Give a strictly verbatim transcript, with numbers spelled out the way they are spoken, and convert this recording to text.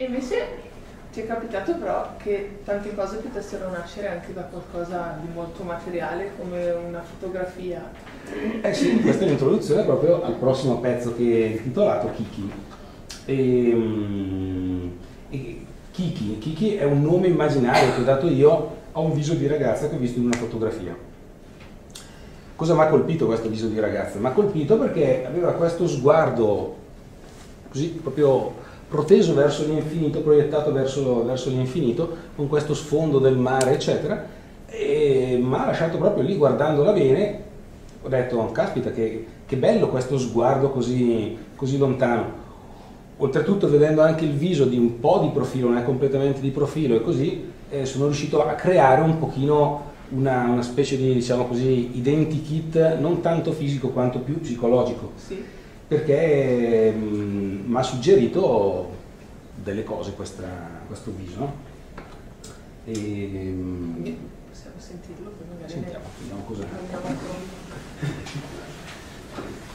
E invece ti è capitato però che tante cose potessero nascere anche da qualcosa di molto materiale, come una fotografia. Eh sì, questa è l'introduzione proprio al prossimo pezzo che è intitolato Kiki. E, um, e Kiki, Kiki è un nome immaginario che ho dato io a un viso di ragazza che ho visto in una fotografia. Cosa mi ha colpito questo viso di ragazza? Mi ha colpito perché aveva questo sguardo così proprio proteso verso l'infinito, proiettato verso, verso l'infinito, con questo sfondo del mare, eccetera, e mi ha lasciato proprio lì guardandola bene. Ho detto, caspita, che, che bello questo sguardo così, così lontano. Oltretutto, vedendo anche il viso di un po' di profilo, non è completamente di profilo, e così eh, sono riuscito a creare un pochino una, una specie di, diciamo così, identikit, non tanto fisico quanto più psicologico. Sì. Perché mi ha suggerito delle cose questa, questo viso, no? E, possiamo sentirlo? Poi magari sentiamo, vediamo cosa. Andiamo